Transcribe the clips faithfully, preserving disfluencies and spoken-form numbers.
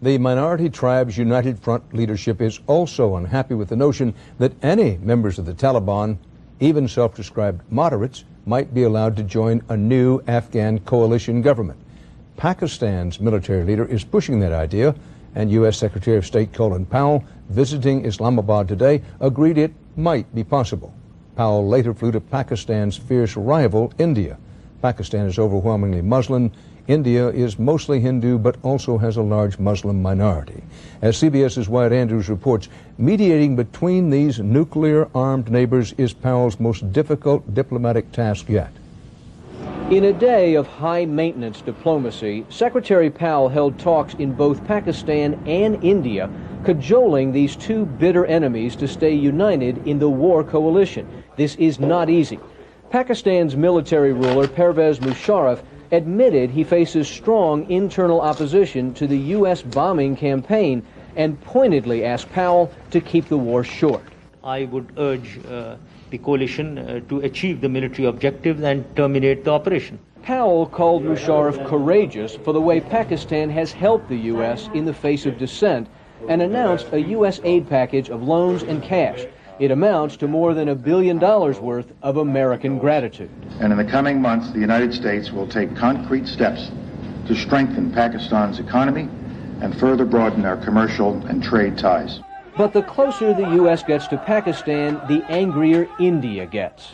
The Minority Tribes United Front leadership is also unhappy with the notion that any members of the Taliban, even self-described moderates, might be allowed to join a new Afghan coalition government. Pakistan's military leader is pushing that idea, and U S Secretary of State Colin Powell, visiting Islamabad today, agreed it might be possible. Powell later flew to Pakistan's fierce rival, India. Pakistan is overwhelmingly Muslim. India is mostly Hindu, but also has a large Muslim minority. As CBS's Wyatt Andrews reports, mediating between these nuclear-armed neighbors is Powell's most difficult diplomatic task yet. In a day of high-maintenance diplomacy, Secretary Powell held talks in both Pakistan and India, cajoling these two bitter enemies to stay united in the war coalition. This is not easy. Pakistan's military ruler, Pervez Musharraf, admitted he faces strong internal opposition to the U S bombing campaign and pointedly asked Powell to keep the war short. I would urge uh, the coalition uh, to achieve the military objectives and terminate the operation. Powell called Musharraf courageous for the way Pakistan has helped the U S in the face of dissent and announced a U S aid package of loans and cash. It amounts to more than a billion dollars worth of American gratitude. And in the coming months, the United States will take concrete steps to strengthen Pakistan's economy and further broaden our commercial and trade ties. But the closer the U S gets to Pakistan, the angrier India gets.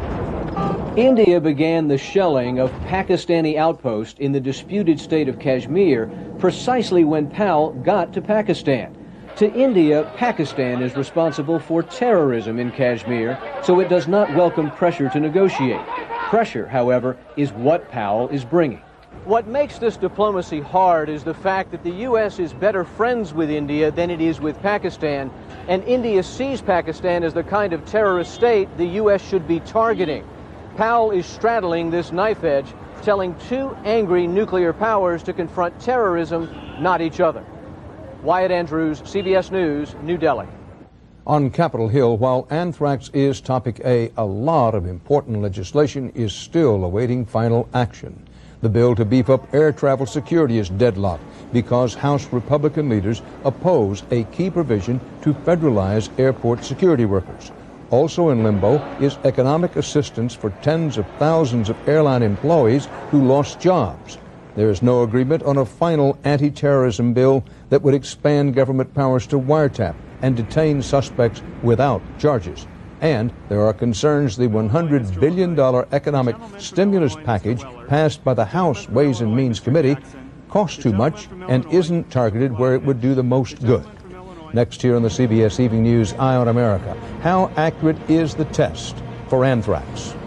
India began the shelling of Pakistani outposts in the disputed state of Kashmir precisely when Powell got to Pakistan. To India, Pakistan is responsible for terrorism in Kashmir, so it does not welcome pressure to negotiate. Pressure, however, is what Powell is bringing. What makes this diplomacy hard is the fact that the U S is better friends with India than it is with Pakistan, and India sees Pakistan as the kind of terrorist state the U S should be targeting. Powell is straddling this knife edge, telling two angry nuclear powers to confront terrorism, not each other. Wyatt Andrews, C B S News, New Delhi. On Capitol Hill, while anthrax is topic A, a lot of important legislation is still awaiting final action. The bill to beef up air travel security is deadlocked because House Republican leaders oppose a key provision to federalize airport security workers. Also in limbo is economic assistance for tens of thousands of airline employees who lost jobs. There is no agreement on a final anti-terrorism bill that would expand government powers to wiretap and detain suspects without charges. And there are concerns the one hundred billion dollars economic stimulus package passed by the House Ways and Means Committee costs too much and isn't targeted where it would do the most good. Next here on the C B S Evening News, Eye on America, how accurate is the test for anthrax?